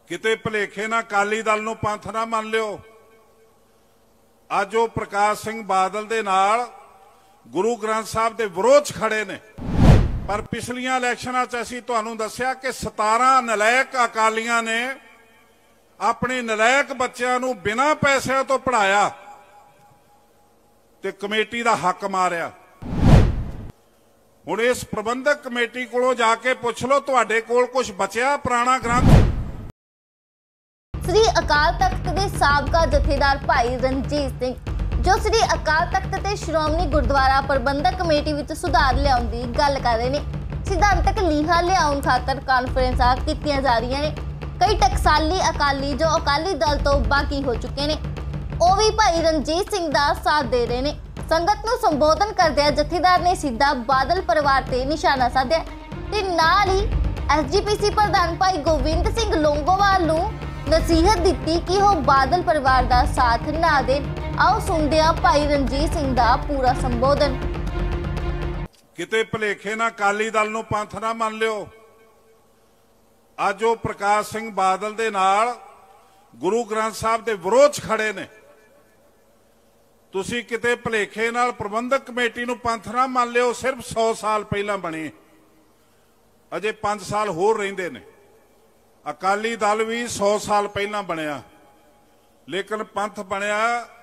किते भुलेखे ना अकाली दल नूं पंथ ना मन लियो। अज वो प्रकाश सिंह बादल दे नाल गुरु ग्रंथ साहब दे विरोध खड़े ने। पर पिछलियां इलैक्शनां च असीं तुहानूं दस्सिया कि 17 नलायक अकालियां ने अपने नलायक बच्चों नूं बिना पैसों तो पढ़ाया ते कमेटी दा हक मारिया। हुण इस प्रबंधक कमेटी कोलों जाके पुछ लो तुहाडे कोल कुछ बचिया पुराना ग्रंथ। श्री अकाल तख्त के साबका जथेदार भाई रणजीत सिंह जो श्री अकाल तख्त ते श्रोमणी गुरुद्वारा प्रबंधक कमेटी विच सुधार लियाउण दी गल कर रहे ने। सिद्धांतक लीहा लियाउण खातर कानफ्रेंसां कीतीआं जा रहीआं ने। कई टकसाली अकाली जो अकाली दल तो बाकी हो चुके ने वो भी भाई रणजीत सिंह दा साथ दे रहे ने। संगत नूं संबोधन करदिआं जथेदार ने सीधा बादल परिवार ते निशाना साधिआ ते नाल ही एसजीपीसी प्रधान भाई गोविंद सिंह लोंगोवाल नूं नसीहत दी कि वो बादल परिवार का साथ ना देन। आओ सुनते हैं भाई रणजीत सिंह का पूरा संबोधन। किते भुलेखे ना अकाली दल नूं पंथ ना मन लियो। अज वो प्रकाश सिंह बादल दे नाल गुरु ग्रंथ साहब दे विरोध खड़े ने। तुसीं किते भुलेखे नाल प्रबंधक कमेटी नूं पंथ ना मन लियो। सिर्फ 100 साल पहलां बनी, अजे 5 साल होर रहिंदे ने। अकाली दल भी 100 साल पहला बनया, लेकिन पंथ बनया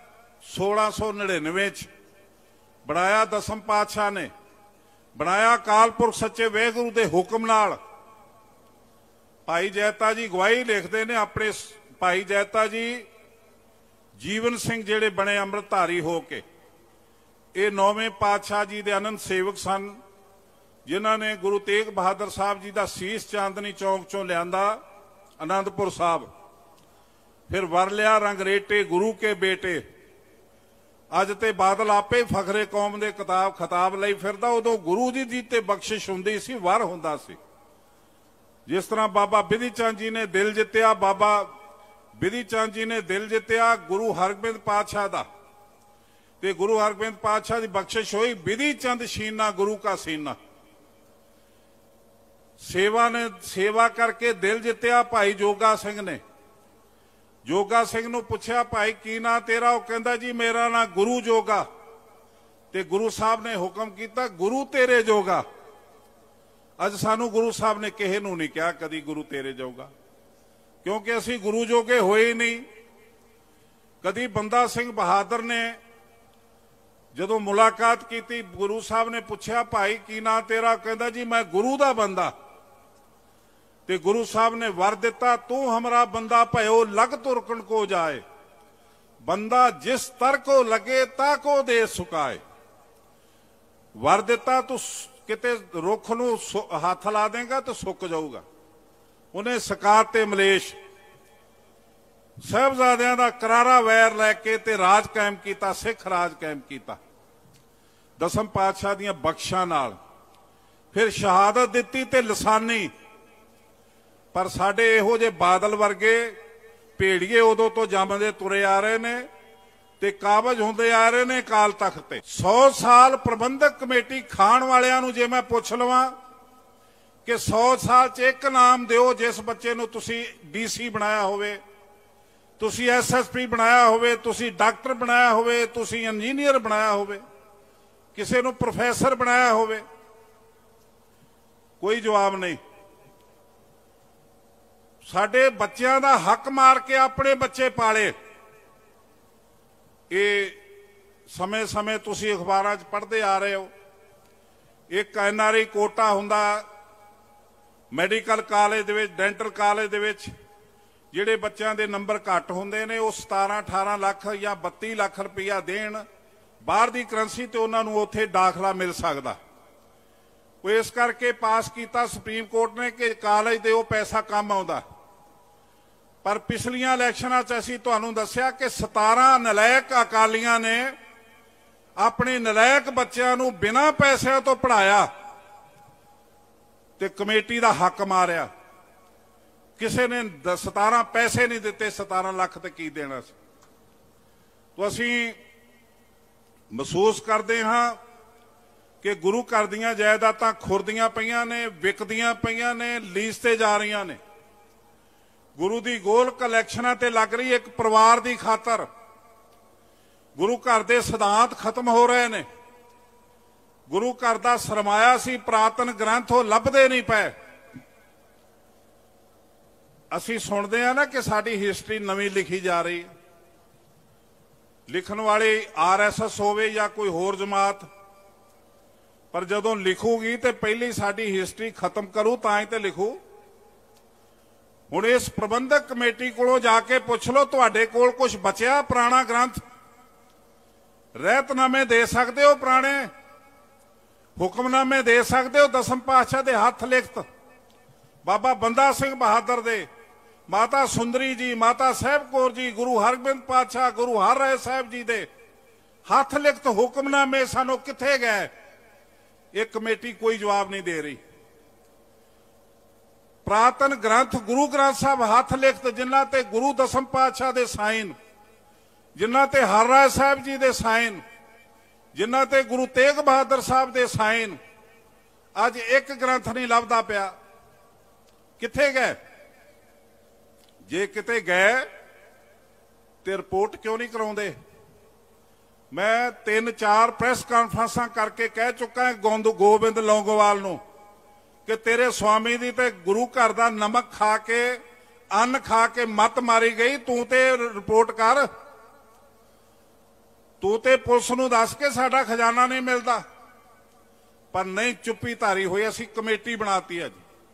1699 च। बनाया दसम पातशाह ने, बनाया अकाल पुरख सच्चे वाहिगुरू दे हुक्म नाल। भाई जैता जी गवाही लिखते ने अपने। भाई जैता जी जीवन सिंह जेड़े बने अमृतधारी हो के, ये 9वें पातशाह जी दे आनंद सेवक सन, जिन्हां ने गुरु तेग बहादुर साहब जी का सीस चांदनी चौक चों लियांदा आनंदपुर साहब, फिर वर लिया रंगरेटे गुरु के बेटे। अज ते बादल आपे फखरे कौम दे किताब खिताब लई फिरदा। उदों गुरु जी दी ते बख्शिश हुंदी सी, वर हुंदा सी। जिस तरह बाबा बिधि चंद जी ने दिल जित्तिया, बाबा बिधि चंद जी ने दिल जित्तिया गुरु हरगोबिंद पातशाह दा, ते गुरु हरगोबिंद पातशाह की बख्शिश हुई बिधि चंद शीना गुरु का सीना। सेवा ने सेवा करके दिल जित्तिया भाई जोगा सिंह ने। जोगा सिंह नूं पुछया भाई की ना तेरा, वो कहंदा जी मेरा ना गुरु जोगा। ते गुरु साहब ने हुक्म किया गुरु तेरे जोगा। अज सानू गुरु साहब ने किसे नूं नहीं कहा कदी गुरु तेरे जोगा, क्योंकि असीं गुरु जोगे होए ही नहीं। कदी बंदा सिंह बहादुर ने जदों मुलाकात की, गुरु साहब ने पूछया भाई की ना तेरा, कहंदा जी मैं गुरु दा बंदा। ते गुरु साहब ने वर दिता तू हमारा बंदा भयो लग तुरकन को जाए, बंदा जिस तर को लगे ता को दे सुकाए। वर दिता तू किते रुख नूं हाथ ला देगा तो सुक जाऊगा। उन्हें सकार ते मलेश साहबजादियां दा करारा वैर लैके ते राज कायम किया, सिख राज कायम किया दसम पातशाह दियां बख्शां नाल। फिर शहादत दिती ते लसानी। पर साडे इहो जे बादल वर्गे भेड़िए उदों तो जमदे तुरे आ रहे ने ते काबज होंदे आ रहे ने अकाल तख्त ते। 100 साल प्रबंधक कमेटी खाण वालियां नूं जे मैं पुछ लवां कि 100 साल च एक नाम दिओ जिस बच्चे नूं तुसीं डीसी बनाया होवे, तुसीं SSP बनाया होवे, तुसीं डॉक्टर बनाया होवे, तुसीं इंजीनियर बनाया होवे, किसी नूं प्रोफैसर बनाया होवे। कोई जवाब नहीं। साडे बच्चों का हक मार के अपने बच्चे पाले। ये समय समय तुसी अखबारां च पढ़ते आ रहे हो। एक NRI कोटा हुंदा मैडिकल कॉलेज दे विच, डेंटल कॉलेज दे विच जिहड़े बच्चों के नंबर घट हुंदे ने, वो 17-18 लाख या 32 लाख रुपया देण बाहर दी करंसी ते उन्हां नूं उत्थे दाखला मिल सकदा। वो इस करके पास किया सुप्रीम कोर्ट ने कि कॉलेज दे वो पैसा कम आउंदा। पर पिछलियां इलैक्शनां च असीं तुहानूं दस्सिया कि 17 नलायक अकालियां ने अपने नलायक बच्चों नूं बिना पैसों तो पढ़ाया ते कमेटी दा हक मारिया। किसी ने 17 पैसे नहीं दिते, 17 लाख ते की देना सी। तो असीं महसूस करते हाँ कि गुरु घर दीआं जायदादां खुरदियां पईआं ने, विकदियां पईआं ने, लीज ते जा रहीआं ने। ਗੁਰੂ ਦੀ ਗੋਲਕ ਇਲੈਕਸ਼ਨਾਂ ਤੇ ਲੱਗ ਰਹੀ ਇੱਕ ਪਰਿਵਾਰ ਦੀ ਖਾਤਰ ਗੁਰੂ ਘਰ ਦੇ ਸਿਧਾਂਤ ਖਤਮ ਹੋ ਰਹੇ ਨੇ। ਗੁਰੂ ਘਰ ਦਾ ਸਰਮਾਇਆ ਸੀ ਪ੍ਰਾਤਨ ਗ੍ਰੰਥ ਉਹ ਲੱਭਦੇ ਨਹੀਂ ਪਏ। ਅਸੀਂ ਸੁਣਦੇ ਆ ਨਾ ਕਿ ਸਾਡੀ ਹਿਸਟਰੀ ਨਵੀਂ ਲਿਖੀ ਜਾ ਰਹੀ ਹੈ। ਲਿਖਣ ਵਾਲੀ RSS ਹੋਵੇ ਜਾਂ ਕੋਈ ਹੋਰ ਜਮਾਤ, ਪਰ ਜਦੋਂ ਲਿਖੂਗੀ ਤੇ ਪਹਿਲੀ ਸਾਡੀ ਹਿਸਟਰੀ ਖਤਮ ਕਰੂ ਤਾਂ ਹੀ ਤੇ ਲਿਖੂ। ਹੁਣ ਇਸ ਪ੍ਰਬੰਧਕ ਕਮੇਟੀ ਕੋਲੋਂ ਜਾ ਕੇ ਪੁੱਛ ਲਓ ਤੁਹਾਡੇ ਕੋਲ ਕੁਝ ਬਚਿਆ ਪੁਰਾਣਾ ਗ੍ਰੰਥ? ਰਹਿਤਨਾਮੇ ਦੇ ਸਕਦੇ ਹੋ, ਪੁਰਾਣੇ ਹੁਕਮਨਾਮੇ ਦੇ ਸਕਦੇ ਹੋ, ਦਸਮ ਪਾਤਸ਼ਾਹ ਦੇ ਹੱਥ ਲਿਖਤ, ਬਾਬਾ ਬੰਦਾ ਸਿੰਘ ਬਹਾਦਰ ਦੇ, ਮਾਤਾ ਸੁੰਦਰੀ ਜੀ, ਮਾਤਾ ਸਾਹਿਬ ਕੌਰ ਜੀ, ਗੁਰੂ ਹਰਗੋਬਿੰਦ ਪਾਤਸ਼ਾਹ, ਗੁਰੂ ਹਰਿਰਾਏ ਸਾਹਿਬ ਜੀ ਦੇ ਹੱਥ ਲਿਖਤ ਹੁਕਮਨਾਮੇ ਸਾਨੂੰ ਕਿੱਥੇ ਗਏ? ਇਹ ਕਮੇਟੀ ਕੋਈ ਜਵਾਬ ਨਹੀਂ ਦੇ ਰਹੀ। ਪ੍ਰਾਤਨ ਗ੍ਰੰਥ ਗੁਰੂ ਗ੍ਰੰਥ ਸਾਹਿਬ ਹੱਥ ਲਿਖਤ, ਜਿਨ੍ਹਾਂ ਤੇ ਗੁਰੂ ਦਸਮ ਪਾਤਸ਼ਾਹ ਦੇ ਸਾਈਨ, ਜਿਨ੍ਹਾਂ ਤੇ ਹਰਿਰਾਏ ਸਾਹਿਬ ਜੀ ਦੇ ਸਾਈਨ, ਜਿਨ੍ਹਾਂ ਤੇ ਗੁਰੂ ਤੇਗ ਬਹਾਦਰ ਸਾਹਿਬ ਦੇ ਸਾਈਨ, ਅੱਜ ਇੱਕ ਗ੍ਰੰਥ ਨਹੀਂ ਲੱਭਦਾ ਪਿਆ। ਕਿੱਥੇ ਗਏ? ਜੇ ਕਿਤੇ ਗਏ ਤੇ ਰਿਪੋਰਟ ਕਿਉਂ ਨਹੀਂ ਕਰਾਉਂਦੇ? ਮੈਂ 3-4 ਪ੍ਰੈਸ ਕਾਨਫਰੰਸਾਂ ਕਰਕੇ ਕਹਿ ਚੁੱਕਾ ਗੋਬਿੰਦ ਲੌਂਗੋਵਾਲ ਨੂੰ ਕਿ ਤੇਰੇ ਸਵਾਮੀ ਦੀ ਤੇ ਗੁਰੂ ਘਰ ਦਾ ਨਮਕ ਖਾ ਕੇ, ਅੰਨ ਖਾ ਕੇ ਮੱਤ ਮਾਰੀ ਗਈ। ਤੂੰ ਤੇ ਰਿਪੋਰਟ ਕਰ, ਤੂੰ ਤੇ ਪੁਲਿਸ ਨੂੰ ਦੱਸ ਕੇ ਸਾਡਾ ਖਜ਼ਾਨਾ ਨਹੀਂ ਮਿਲਦਾ। ਪਰ ਨਹੀਂ, ਚੁੱਪੀ ਧਾਰੀ ਹੋਈ। ਅਸੀਂ ਕਮੇਟੀ ਬਣਾਤੀ ਅੱਜ।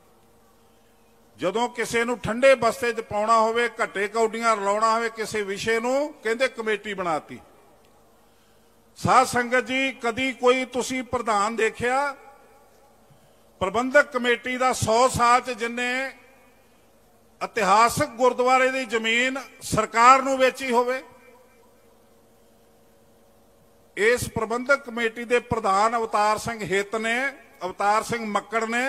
ਜਦੋਂ ਕਿਸੇ ਨੂੰ ਠੰਡੇ ਬਸਤੇ 'ਚ ਪਾਉਣਾ ਹੋਵੇ, ਘੱਟੇ ਕੌਡੀਆਂ ਰਲਾਉਣਾ ਹੋਵੇ ਕਿਸੇ ਵਿਸ਼ੇ ਨੂੰ, ਕਹਿੰਦੇ ਕਮੇਟੀ ਬਣਾਤੀ। ਸਾਧ ਸੰਗਤ ਜੀ, ਕਦੀ ਕੋਈ ਤੁਸੀਂ ਪ੍ਰਧਾਨ ਦੇਖਿਆ ਪ੍ਰਬੰਧਕ ਕਮੇਟੀ ਦਾ 100 ਸਾਲ 'ਚ ਜਿੰਨੇ ਇਤਿਹਾਸਕ ਗੁਰਦੁਆਰੇ ਦੀ ਜ਼ਮੀਨ ਸਰਕਾਰ ਨੂੰ ਵੇਚੀ ਹੋਵੇ? ਇਸ ਪ੍ਰਬੰਧਕ ਕਮੇਟੀ ਦੇ ਪ੍ਰਧਾਨ ਅਵਤਾਰ ਸਿੰਘ ਹਿੱਤ ਨੇ, ਅਵਤਾਰ ਸਿੰਘ ਮੱਕੜ ਨੇ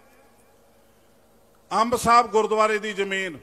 ਅੰਬ ਸਾਹਿਬ ਗੁਰਦੁਆਰੇ ਦੀ ਜ਼ਮੀਨ,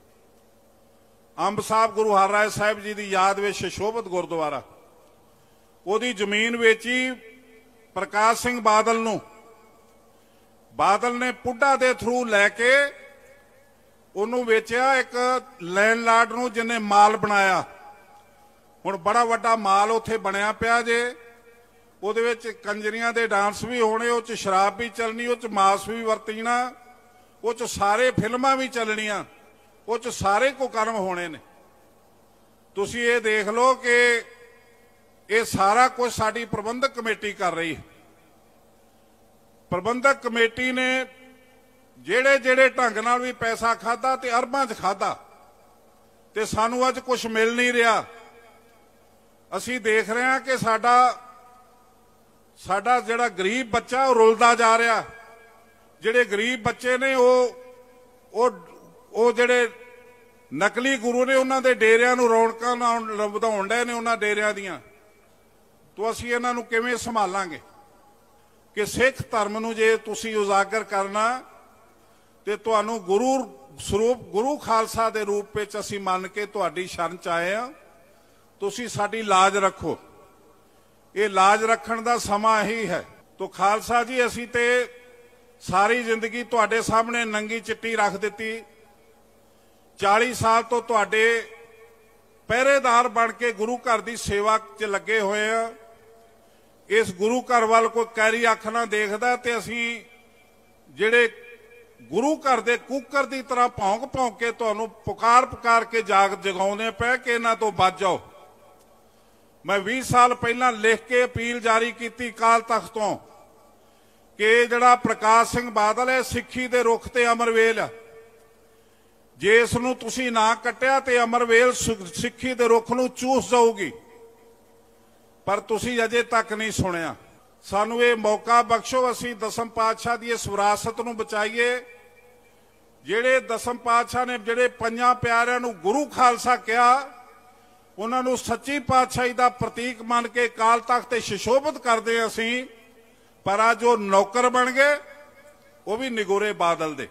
ਅੰਬ ਸਾਹਿਬ ਗੁਰੂ ਹਰਿਰਾਏ ਸਾਹਿਬ ਜੀ ਦੀ ਯਾਦ ਵਿੱਚ ਸ਼ੋਭਤ ਗੁਰਦੁਆਰਾ, ਉਹਦੀ ਜ਼ਮੀਨ ਵੇਚੀ ਪ੍ਰਕਾਸ਼ ਸਿੰਘ ਬਾਦਲ ਨੂੰ। ਬਾਦਲ ਨੇ ਪੁੱਡਾ ਦੇ ਥਰੂ ਲੈ ਕੇ ਉਹਨੂੰ ਵੇਚਿਆ ਇੱਕ ਲੈਂਡਲਾਰਡ ਨੂੰ, ਜਿਹਨੇ ਮਾਲ ਬਣਾਇਆ। ਹੁਣ ਬੜਾ ਵੱਡਾ ਮਾਲ ਉੱਥੇ ਬਣਿਆ ਪਿਆ ਜੇ। ਉਹਦੇ ਵਿੱਚ ਕੰਜਰੀਆਂ ਦੇ ਡਾਂਸ ਵੀ ਹੋਣੇ, ਉਹ 'ਚ ਸ਼ਰਾਬ ਵੀ ਚੱਲਣੀ, ਉਹ 'ਚ ਮਾਸ ਵੀ ਵਰਤਣਾ, ਉਹ 'ਚ ਸਾਰੇ ਫਿਲਮਾਂ ਵੀ ਚੱਲਣੀਆਂ, ਉਹ 'ਚ ਸਾਰੇ ਕੁਕਰਮ ਹੋਣੇ ਨੇ। ਤੁਸੀਂ ਇਹ ਦੇਖ ਲਓ ਕਿ ਇਹ ਸਾਰਾ ਕੁਝ ਸਾਡੀ ਪ੍ਰਬੰਧਕ ਕਮੇਟੀ ਕਰ ਰਹੀ ਹੈ। ਪ੍ਰਬੰਧਕ ਕਮੇਟੀ ਨੇ ਜਿਹੜੇ ਢੰਗ ਨਾਲ ਵੀ ਪੈਸਾ ਖਾਦਾ ਤੇ ਅਰਬਾਂ 'ਚ ਖਾਦਾ, ਤੇ ਸਾਨੂੰ ਅੱਜ ਕੁਝ ਮਿਲ ਨਹੀਂ ਰਿਹਾ। ਅਸੀਂ ਦੇਖ ਰਹੇ ਹਾਂ ਕਿ ਸਾਡਾ ਜਿਹੜਾ ਗਰੀਬ ਬੱਚਾ ਉਹ ਰੁਲਦਾ ਜਾ ਰਿਹਾ। ਜਿਹੜੇ ਗਰੀਬ ਬੱਚੇ ਨੇ ਉਹ ਜਿਹੜੇ ਨਕਲੀ ਗੁਰੂ ਨੇ, ਉਹਨਾਂ ਦੇ ਡੇਰਿਆਂ ਨੂੰ ਰੌਣਕਾਂ ਨਾਲ ਵਧਾਉਣ ਡਏ ਨੇ, ਉਹਨਾਂ ਡੇਰਿਆਂ ਦੀਆਂ। ਤੋਂ ਅਸੀਂ ਇਹਨਾਂ ਨੂੰ ਕਿਵੇਂ ਸੰਭਾਲਾਂਗੇ? ਕਿ ਸਿੱਖ ਧਰਮ ਨੂੰ ਜੇ ਤੁਸੀਂ ਉਜਾਗਰ ਕਰਨਾ ਤੇ ਤੁਹਾਨੂੰ ਗੁਰੂ ਸਰੂਪ, ਗੁਰੂ ਖਾਲਸਾ ਦੇ ਰੂਪ ਵਿੱਚ ਅਸੀਂ ਮੰਨ ਕੇ ਤੁਹਾਡੀ ਸ਼ਰਨ 'ਚ ਆਏ ਆ। ਤੁਸੀਂ ਸਾਡੀ ਲਾਜ ਰੱਖੋ। ਇਹ ਲਾਜ ਰੱਖਣ ਦਾ ਸਮਾਂ ਇਹੀ ਹੈ। ਤੋ ਖਾਲਸਾ ਜੀ, ਅਸੀਂ ਤੇ ਸਾਰੀ ਜ਼ਿੰਦਗੀ ਤੁਹਾਡੇ ਸਾਹਮਣੇ ਨੰਗੀ ਚਿੱਟੀ ਰੱਖ ਦਿੱਤੀ। 40 ਸਾਲ ਤੋਂ ਤੁਹਾਡੇ ਪਹਿਰੇਦਾਰ ਬਣ ਕੇ ਗੁਰੂ ਘਰ ਦੀ ਸੇਵਾ 'ਚ ਲੱਗੇ ਹੋਏ ਆ। ਇਸ ਗੁਰੂ ਘਰ ਵੱਲ ਕੋਈ ਕੈਰੀ ਅੱਖ ਨਾ ਦੇਖਦਾ ਤੇ ਅਸੀਂ ਜਿਹੜੇ ਗੁਰੂ ਘਰ ਦੇ ਕੂਕਰ ਦੀ ਤਰ੍ਹਾਂ ਭੌਂਕ ਕੇ ਤੁਹਾਨੂੰ ਪੁਕਾਰ ਕੇ ਜਗਾਉਂਦੇ ਪਏ ਕਿ ਇਹਨਾਂ ਤੋਂ ਬਚ ਜਾਓ। ਮੈਂ 20 ਸਾਲ ਪਹਿਲਾਂ ਲਿਖ ਕੇ ਅਪੀਲ ਜਾਰੀ ਕੀਤੀ ਅਕਾਲ ਤਖਤ ਤੋਂ ਕਿ ਜਿਹੜਾ ਪ੍ਰਕਾਸ਼ ਸਿੰਘ ਬਾਦਲ ਹੈ, ਸਿੱਖੀ ਦੇ ਰੁੱਖ ਤੇ ਅਮਰਵੇਲ ਆ। ਜੇ ਇਸ ਨੂੰ ਤੁਸੀਂ ਨਾ ਕੱਟਿਆ ਤੇ ਅਮਰਵੇਲ ਸਿੱਖੀ ਦੇ ਰੁੱਖ ਨੂੰ ਚੂਸ ਜਾਊਗੀ। ਪਰ ਤੁਸੀਂ ਅਜੇ ਤੱਕ ਨਹੀਂ ਸੁਣਿਆ। ਸਾਨੂੰ ਇਹ ਮੌਕਾ ਬਖਸ਼ੋ, ਅਸੀਂ ਦਸਮ ਪਾਤਸ਼ਾਹ ਦੀ ਇਸ ਵਿਰਾਸਤ ਨੂੰ ਬਚਾਈਏ। ਜਿਹੜੇ ਦਸਮ ਪਾਤਸ਼ਾਹ ਨੇ ਜਿਹੜੇ ਪੰਜਾਂ ਪਿਆਰਿਆਂ ਨੂੰ ਗੁਰੂ ਖਾਲਸਾ ਕਿਹਾ, ਉਹਨਾਂ ਨੂੰ ਸੱਚੀ ਪਾਤਸ਼ਾਹੀ ਦਾ ਪ੍ਰਤੀਕ ਮੰਨ ਕੇ ਅਕਾਲ ਤਖਤ ਤੇ ਸ਼ਿਸ਼ੋਭਿਤ ਕਰਦੇ ਅਸੀਂ। ਪਰ ਅੱਜ ਉਹ ਨੌਕਰ ਬਣ ਗਏ, ਉਹ ਵੀ ਨਿਗੋਰੇ ਬਾਦਲ ਦੇ।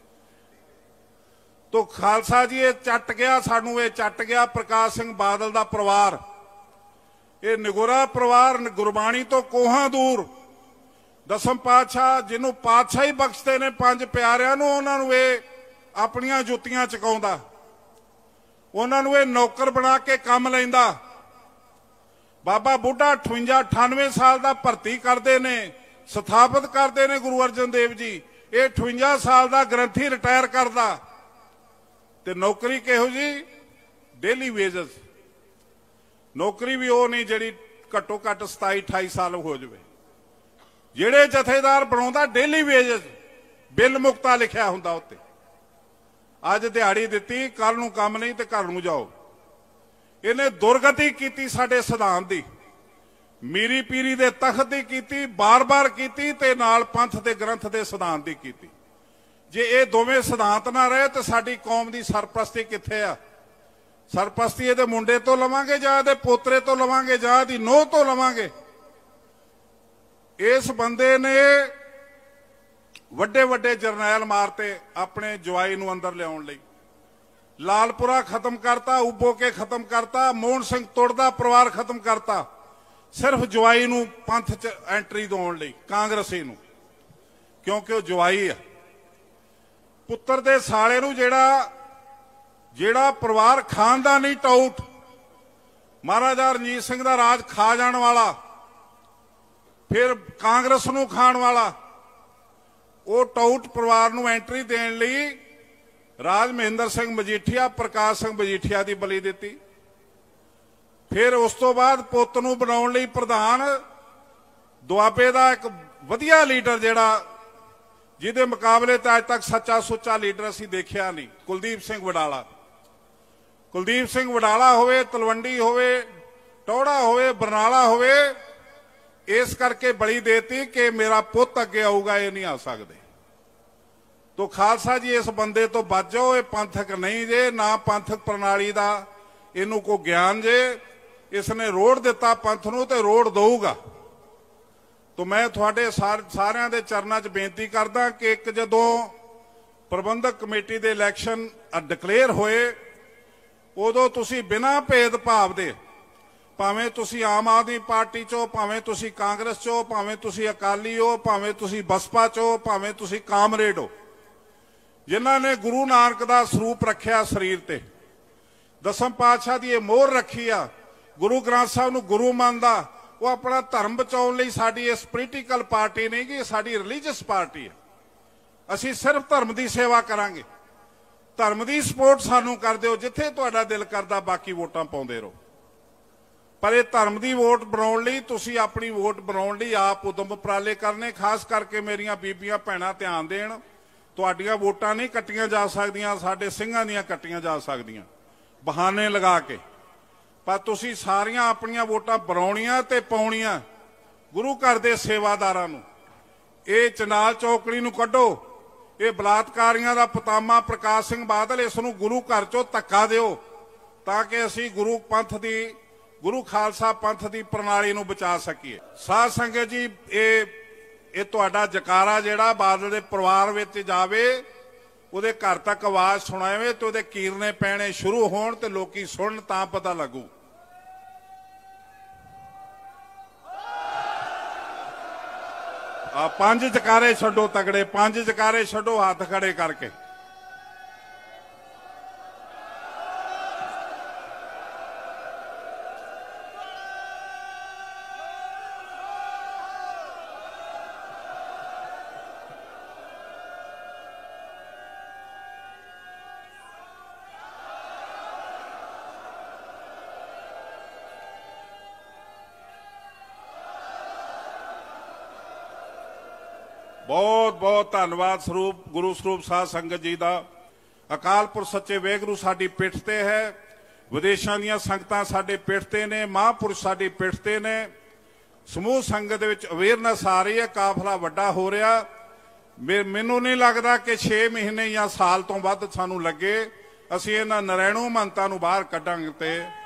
ਤੋ ਖਾਲਸਾ ਜੀ ਇਹ ਚੱਟ ਗਿਆ, ਸਾਨੂੰ ਇਹ ਚੱਟ ਗਿਆ ਪ੍ਰਕਾਸ਼ ਸਿੰਘ ਬਾਦਲ ਦਾ ਪਰਿਵਾਰ। ਇਹ ਨਿਗੋਰਾ ਪਰਿਵਾਰ ਗੁਰਬਾਣੀ ਤੋਂ ਕੋਹਾਂ ਦੂਰ। ਦਸਮ ਪਾਤਸ਼ਾਹ ਜਿਹਨੂੰ ਪਾਤਸ਼ਾਹੀ ਬਖਸ਼ਦੇ ਨੇ ਪੰਜ ਪਿਆਰਿਆਂ ਨੂੰ, ਉਹਨਾਂ ਨੂੰ ਇਹ ਆਪਣੀਆਂ ਜੁੱਤੀਆਂ ਚਕਾਉਂਦਾ, ਉਹਨਾਂ ਨੂੰ ਇਹ ਨੌਕਰ ਬਣਾ ਕੇ ਕੰਮ ਲੈਂਦਾ। ਬਾਬਾ ਬੁੱਢਾ 58-98 ਸਾਲ ਦਾ ਭਰਤੀ ਕਰਦੇ ਨੇ, ਸਥਾਪਿਤ ਕਰਦੇ ਨੇ ਗੁਰੂ ਅਰਜਨ ਦੇਵ ਜੀ। ਇਹ 58 ਸਾਲ ਦਾ ਗ੍ਰੰਥੀ ਰਿਟਾਇਰ ਕਰਦਾ ਤੇ ਨੌਕਰੀ ਕਿਹੋ ਜੀ? Daily wages. ਨੌਕਰੀ ਵੀ ਉਹ ਨਹੀਂ ਜਿਹੜੀ ਘੱਟੋ ਘੱਟ 27-28 ਸਾਲ ਹੋ ਜਾਵੇ। ਜਿਹੜੇ ਜਥੇਦਾਰ ਬਣਾਉਂਦਾ ਡੇਲੀ ਵੇਜਸ, ਬਿੱਲ ਮੁਕਤਾ ਲਿਖਿਆ ਹੁੰਦਾ ਉੱਤੇ। ਅੱਜ ਦਿਹਾੜੀ ਦਿੱਤੀ, ਕੱਲ ਨੂੰ ਕੰਮ ਨਹੀਂ ਤੇ ਘਰ ਨੂੰ ਜਾਓ। ਇਹਨੇ ਦੁਰਗਤੀ ਕੀਤੀ ਸਾਡੇ ਸਿਧਾਂਤ ਦੀ, ਮੀਰੀ ਪੀਰੀ ਦੇ ਤਖਤ ਦੀ ਕੀਤੀ, ਬਾਰ-ਬਾਰ ਕੀਤੀ ਤੇ ਨਾਲ ਪੰਥ ਦੇ ਗ੍ਰੰਥ ਦੇ ਸਿਧਾਂਤ ਦੀ ਕੀਤੀ। ਜੇ ਇਹ ਦੋਵੇਂ ਸਿਧਾਂਤ ਨਾ ਰਹੇ ਤਾਂ ਸਾਡੀ ਕੌਮ ਦੀ ਸਰਪ੍ਰਸਤੀ ਕਿੱਥੇ ਆ? ਸਰਪ੍ਰਸਤੀ ਇਹਦੇ ਮੁੰਡੇ ਤੋਂ ਲਵਾਂਗੇ ਜਾਂ ਇਹਦੇ ਪੋਤਰੇ ਤੋਂ ਲਵਾਂਗੇ ਜਾਂ ਇਹਦੀ ਨੂੰਹ ਤੋਂ ਲਵਾਂਗੇ? ਇਸ ਬੰਦੇ ਨੇ ਵੱਡੇ ਵੱਡੇ ਜਰਨੈਲ ਮਾਰਤੇ ਆਪਣੇ ਜਵਾਈ ਨੂੰ ਅੰਦਰ ਲਿਆਉਣ ਲਈ। ਲਾਲਪੁਰਾ ਖਤਮ ਕਰਤਾ, ਉਬੋ ਕੇ ਖਤਮ ਕਰਤਾ, ਮੋਹਨ ਸਿੰਘ ਤੁਰਦਾ ਪਰਿਵਾਰ ਖਤਮ ਕਰਤਾ, ਸਿਰਫ ਜਵਾਈ ਨੂੰ ਪੰਥ 'ਚ ਐਂਟਰੀ ਦਿਵਾਉਣ ਲਈ, ਕਾਂਗਰਸੀ ਨੂੰ, ਕਿਉਂਕਿ ਉਹ ਜਵਾਈ ਆ। ਪੁੱਤਰ ਦੇ ਸਾਲੇ ਨੂੰ ਜਿਹੜਾ ਪਰਿਵਾਰ ਖਾਨਦਾਨੀ ਟਾਊਟ, ਮਹਾਰਾਜਾ ਰਣਜੀਤ ਸਿੰਘ ਦਾ ਰਾਜ ਖਾ ਜਾਣ ਵਾਲਾ, ਫਿਰ ਕਾਂਗਰਸ ਨੂੰ ਖਾਣ ਵਾਲਾ, ਉਹ ਟਾਊਟ ਪਰਿਵਾਰ ਨੂੰ ਐਂਟਰੀ ਦੇਣ ਲਈ ਰਾਜ ਮਹਿੰਦਰ ਸਿੰਘ ਮਜੀਠੀਆ, ਪ੍ਰਕਾਸ਼ ਸਿੰਘ ਮਜੀਠੀਆ ਦੀ ਬਲੀ ਦਿੱਤੀ। ਫਿਰ ਉਸ ਤੋਂ ਬਾਅਦ ਪੁੱਤ ਨੂੰ ਬਣਾਉਣ ਲਈ ਪ੍ਰਧਾਨ, ਦੁਆਬੇ ਦਾ ਇੱਕ ਵਧੀਆ ਲੀਡਰ ਜਿਹੜਾ ਜਿਹਦੇ ਮੁਕਾਬਲੇ ਤੇ ਅੱਜ ਤੱਕ ਸੱਚਾ ਸੁੱਚਾ ਲੀਡਰ ਅਸੀਂ ਦੇਖਿਆ ਨਹੀਂ, ਕੁਲਦੀਪ ਸਿੰਘ ਵਡਾਲਾ। ਕੁਲਦੀਪ ਸਿੰਘ ਵਡਾਲਾ ਹੋਵੇ, ਤਲਵੰਡੀ ਹੋਵੇ, ਟੌੜਾ ਹੋਵੇ, ਬਰਨਾਲਾ ਹੋਵੇ, ਇਸ ਕਰਕੇ ਬਲੀ ਦੇਤੀ ਕਿ ਮੇਰਾ ਪੁੱਤ ਅੱਗੇ ਆਊਗਾ, ਇਹ ਨਹੀਂ ਆ ਸਕਦੇ। ਤੋ ਖਾਲਸਾ ਜੀ ਇਸ ਬੰਦੇ ਤੋਂ ਬਚ ਜਾਓ, ਇਹ ਪੰਥਕ ਨਹੀਂ ਜੇ, ਨਾ ਪੰਥਕ ਪ੍ਰਣਾਲੀ ਦਾ ਇਹਨੂੰ ਕੋਈ ਗਿਆਨ ਜੇ। ਇਸਨੇ ਰੋੜ ਦਿੱਤਾ ਪੰਥ ਨੂੰ ਤੇ ਰੋੜ ਦਊਗਾ। ਤੋ ਮੈਂ ਤੁਹਾਡੇ ਸਾਰਿਆਂ ਦੇ ਚਰਨਾਂ 'ਚ ਬੇਨਤੀ ਕਰਦਾ ਕਿ ਇੱਕ ਜਦੋਂ ਪ੍ਰਬੰਧਕ ਕਮੇਟੀ ਦੇ ਇਲੈਕਸ਼ਨ ਡਿਕਲੇਅਰ ਹੋਏ, ਉਦੋਂ ਤੁਸੀਂ ਬਿਨਾਂ ਭੇਦਭਾਵ ਦੇ, ਭਾਵੇਂ ਤੁਸੀਂ ਆਮ ਆਦਮੀ ਪਾਰਟੀ 'ਚੋ, ਭਾਵੇਂ ਤੁਸੀਂ ਕਾਂਗਰਸ 'ਚੋ, ਭਾਵੇਂ ਤੁਸੀਂ ਅਕਾਲੀ ਹੋ, ਭਾਵੇਂ ਤੁਸੀਂ ਬਸਪਾ 'ਚੋ, ਭਾਵੇਂ ਤੁਸੀਂ ਕਾਮਰੇਡ ਹੋ, ਜਿਨ੍ਹਾਂ ਨੇ ਗੁਰੂ ਨਾਨਕ ਦਾ ਸਰੂਪ ਰੱਖਿਆ ਸਰੀਰ ਤੇ, ਦਸਮ ਪਾਤਸ਼ਾਹ ਦੀ ਇਹ ਮੋਹਰ ਰੱਖੀ ਆ, ਗੁਰੂ ਗ੍ਰੰਥ ਸਾਹਿਬ ਨੂੰ ਗੁਰੂ ਮੰਨਦਾ, ਉਹ ਆਪਣਾ ਧਰਮ ਬਚਾਉਣ ਲਈ, ਸਾਡੀ ਇਸ ਪੋਲੀਟੀਕਲ ਪਾਰਟੀ ਨਹੀਂ ਗੀ, ਸਾਡੀ ਰਿਲੀਜੀਅਸ ਪਾਰਟੀ ਹੈ। ਅਸੀਂ ਸਿਰਫ ਧਰਮ ਦੀ ਸੇਵਾ ਕਰਾਂਗੇ, ਧਰਮ ਦੀ ਸਪੋਰਟ ਸਾਨੂੰ ਕਰ ਦਿਓ, ਜਿੱਥੇ ਤੁਹਾਡਾ ਦਿਲ ਕਰਦਾ ਬਾਕੀ ਵੋਟਾਂ ਪਾਉਂਦੇ ਰਹੋ। ਪਰ ਇਹ ਧਰਮ ਦੀ ਵੋਟ ਬਣਾਉਣ ਲਈ, ਤੁਸੀਂ ਆਪਣੀ ਵੋਟ ਬਣਾਉਣ ਲਈ ਆਪ ਉਦਮ ਉਪਰਾਲੇ ਕਰਨੇ। ਖਾਸ ਕਰਕੇ ਮੇਰੀਆਂ ਬੀਬੀਆਂ ਭੈਣਾਂ ਧਿਆਨ ਦੇਣ, ਤੁਹਾਡੀਆਂ ਵੋਟਾਂ ਨਹੀਂ ਕੱਟੀਆਂ ਜਾ ਸਕਦੀਆਂ, ਸਾਡੇ ਸਿੰਘਾਂ ਦੀਆਂ ਕੱਟੀਆਂ ਜਾ ਸਕਦੀਆਂ ਬਹਾਨੇ ਲਗਾ ਕੇ। ਪਰ ਤੁਸੀਂ ਸਾਰੀਆਂ ਆਪਣੀਆਂ ਵੋਟਾਂ ਬਣਾਉਣੀਆਂ ਤੇ ਪਾਉਣੀਆਂ ਗੁਰੂ ਘਰ ਦੇ ਸੇਵਾਦਾਰਾਂ ਨੂੰ। ਇਹ ਚਨਾਲ ਚੌਕੜੀ ਨੂੰ ਕੱਢੋ, ਇਹ ਬਲਾਤਕਾਰੀਆਂ ਦਾ ਪਤਾਮਾ ਪ੍ਰਕਾਸ਼ ਸਿੰਘ ਬਾਦਲ, ਇਸ ਨੂੰ ਗੁਰੂ ਘਰ ਚੋਂ ਧੱਕਾ ਦਿਓ ਤਾਂ ਕਿ ਅਸੀਂ ਗੁਰੂ ਖਾਲਸਾ ਪੰਥ ਦੀ ਪ੍ਰਣਾਲੀ ਨੂੰ ਬਚਾ ਸਕੀਏ। ਸਾਧ ਸੰਗਤ ਜੀ, ਇਹ ਤੁਹਾਡਾ ਜਕਾਰਾ ਜਿਹੜਾ ਬਾਦਲ ਦੇ ਪਰਿਵਾਰ ਵਿੱਚ ਜਾਵੇ, ਉਹਦੇ ਘਰ ਤੱਕ ਆਵਾਜ਼ ਸੁਣਾਵੇ ਤੇ ਉਹਦੇ ਕੀਰਨੇ ਪੈਣੇ ਸ਼ੁਰੂ ਹੋਣ ਤੇ ਲੋਕੀ ਸੁਣਨ, ਤਾਂ ਪਤਾ ਲੱਗੂ। ਆ 5 ਜਕਾਰੇ ਛੱਡੋ ਤਗੜੇ, 5 ਜਕਾਰੇ ਛੱਡੋ ਹੱਥ ਖੜੇ ਕਰਕੇ। बहुत बहुत धन्यवाद गुरु स्वरूप साध संगत जी का। अकाल पुरख सच्चे वाहिगुरू साडी पिठ ते है, विदेशों ਦੀਆਂ संगतां साडे पिठ ते ने, महापुरुष साडी पिठ ते ने। समूह संगत विच अवेयरनेस आ रही है, काफला वड्डा हो रहा। मैनू नहीं लगता कि 6 महीने या साल तो वध सानू लगे, असीं इन्हां नरैणू महंतां नूं बाहर कढांगे ते